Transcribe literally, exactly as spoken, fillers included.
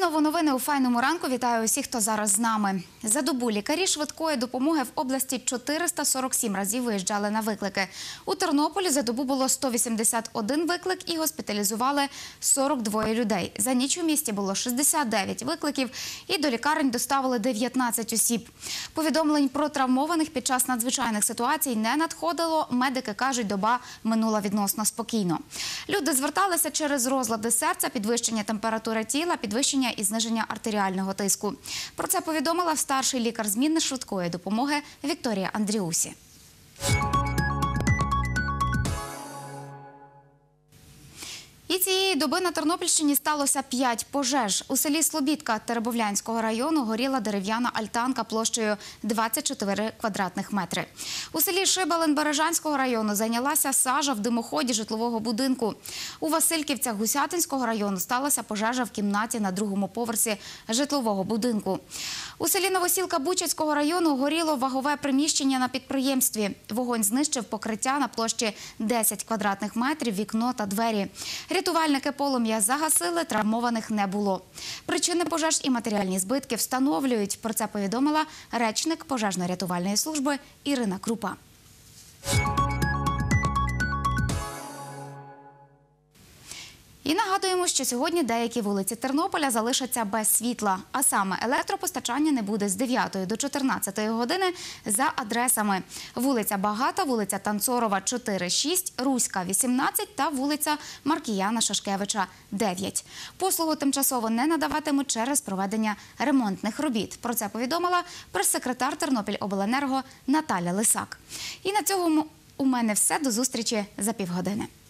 Знову новини у файному ранку. Вітаю усіх, хто зараз з нами. За добу лікарі швидкої допомоги в області чотириста сорок сім разів виїжджали на виклики. У Тернополі за добу було сто вісімдесят один виклик і госпіталізували сорок двоє людей. За ніч у місті було шістдесят дев'ять викликів і до лікарень доставили дев'ятнадцять осіб. Повідомлень про травмованих під час надзвичайних ситуацій не надходило. Медики кажуть, доба минула відносно спокійно. Люди зверталися через розлади серця, підвищення температури тіла, підвищення і зниження артеріального тиску. Про це повідомила старший лікар змінни швидкої допомоги Вікторія Андріусі. І цієї доби на Тернопільщині сталося п'ять пожеж. У селі Слобідка Теребовлянського району горіла дерев'яна альтанка площею двадцять чотири квадратних метри. У селі Шибалин Бережанського району зайнялася сажа в димоході житлового будинку. У Васильківцях Гусятинського району сталася пожежа в кімнаті на другому поверсі житлового будинку. У селі Новосілка Бучацького району горіло вагове приміщення на підприємстві. Вогонь знищив покриття на площі десять квадратних метрів, вікно та двері. Рятувальники полум'я загасили, травмованих не було. Причини пожеж і матеріальні збитки встановлюють. Про це повідомила речник пожежно-рятувальної служби Ірина Крупа. І нагадуємо, що сьогодні деякі вулиці Тернополя залишаться без світла. А саме електропостачання не буде з дев'ятої до чотирнадцятої години за адресами: вулиця Багата, вулиця Танцорова чотири шість, Руська вісімнадцять та вулиця Маркіяна Шашкевича дев'ять. Послугу тимчасово не надаватимуть через проведення ремонтних робіт. Про це повідомила прес-секретар Тернопільобленерго Наталя Лисак. І на цьому у мене все. До зустрічі за півгодини.